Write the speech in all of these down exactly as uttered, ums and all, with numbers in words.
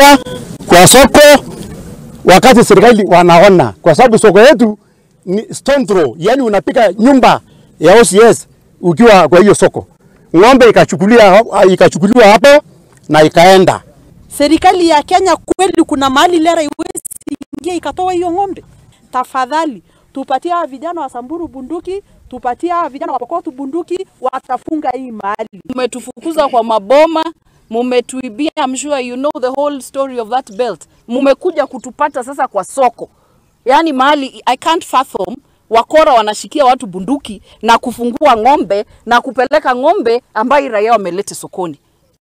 kuingia kwa soko wakati serikali wanaona, kwa sababu soko yetu ni stone throw, yani unapika nyumba ya O C S ukiwa kwa hiyo soko. Ng'ombe ikachukuliwa ikachukuliwa hapo na ikaenda. Serikali ya Kenya kweli kuna mahali lera iwezi ingia ikatoa hiyo ng'ombe? Tafadhali tupatia vijana wa Samburu bunduki, tupatia vijana wa Pokot bunduki, watafunga hii mahali. Mumetufukuza kwa maboma, mumetuibia, I'm sure you know the whole story of that belt. Mumekuja kutupata sasa kwa soko. Yani mahali I can't fathom wakora wanashikia watu bunduki na kufungua ng'ombe na kupeleka ng'ombe ambayo raia wamelete sokoni.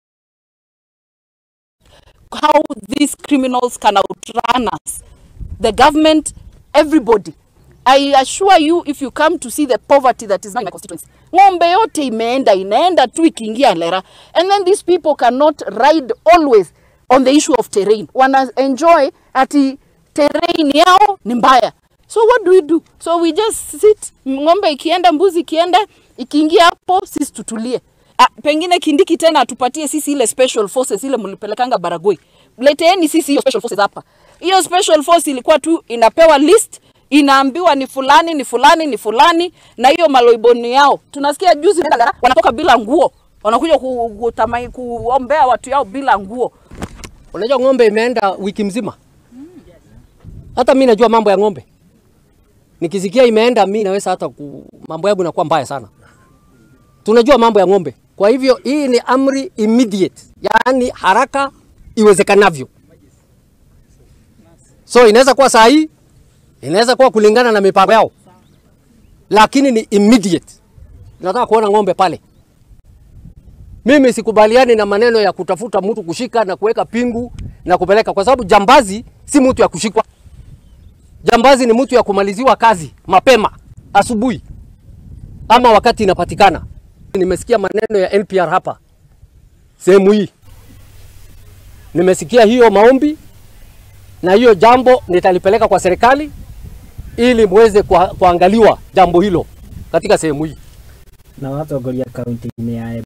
How these criminals can outrun us, the government, everybody. I assure you, if you come to see the poverty that is now in my constituency, ng'ombe yote imeenda, inaenda tu ikiingia lera. And then these people cannot ride always on the issue of terrain. Wana enjoy ati terrain yao ni mbaya. So what do we do? So we just sit, ng'ombe ikienda, mbuzi ikienda, ikiingia hapo, sisi tutulie. Ah, pengine Kindiki tena atupatie sisi ile special forces ile mlipelekanga Baragoi. Leteeni sisi hiyo special forces hapa. Hiyo special force ilikuwa tu inapewa list, inaambiwa ni fulani, ni fulani, ni fulani, na hiyo maloiboni yao. Tunasikia juzi wanatoka bila nguo. Wanakuja kutamai kuombea watu yao bila nguo. Unajua ng'ombe imeenda wiki mzima. Hata mimi najua mambo ya ng'ombe. Nikisikia imeenda mimi naweza hata ku, mambo yangu yanakuwa mbaya sana. Tunajua mambo ya ng'ombe. Kwa hivyo hii ni amri immediate, yani haraka iwezekanavyo. So inaweza kuwa saa hii, inaweza kuwa kulingana na mipango yao, lakini ni immediate. Nataka kuona ng'ombe pale. Mimi sikubaliani na maneno ya kutafuta mtu kushika na kuweka pingu na kupeleka, kwa sababu jambazi si mtu ya kushikwa. Jambazi ni mtu ya kumaliziwa kazi mapema asubuhi ama wakati inapatikana. Nimesikia maneno ya N P R hapa sehemu hii. Nimesikia hiyo maombi na hiyo jambo nitalipeleka kwa serikali ili muweze kuangaliwa jambo hilo katika sehemu hii. Na Atongoria Kaunti ni ya